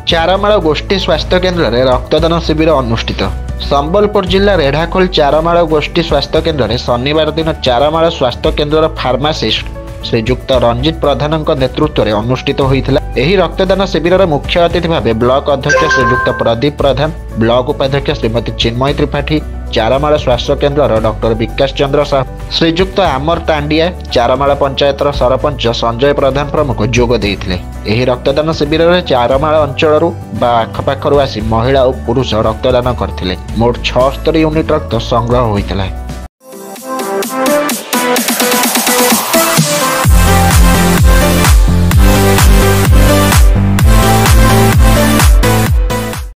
चारमाळ गोष्ठी स्वास्थ्य केन्द्र में रक्तदान शिविर अनुष्ठित। संबलपुर जिला रेढ़ाखोल चारमाळ गोष्ठी स्वास्थ्य केन्द्र में शनिवार दिन चारमाळ स्वास्थ्य केन्द्र फार्मासीस्ट श्रीजुक्त रंजित प्रधान नेतृत्व में अनुष्ठित होता। यह रक्तदान शिविर मुख्य अतिथि भाव ब्लॉक अध्यक्ष श्रीजुक्त प्रदीप प्रधान, ब्लॉक उपाध्यक्ष श्रीमती चिन्मयी त्रिपाठी, चारमाळ स्वास्थ्य केन्द्र डॉक्टर विकास चंद्र साहू, श्रीजुक्त आमर टांडिया, चारमाळ पंचायतर सरपंच संजय प्रधान प्रमुख जोग देइथिले। एही रक्तदान शिविर में चारमाळ अंचल आखपाखर आसी महिला और पुरुष रक्तदान करथिले। मोट 76 यूनिट रक्त संग्रह होइतिला।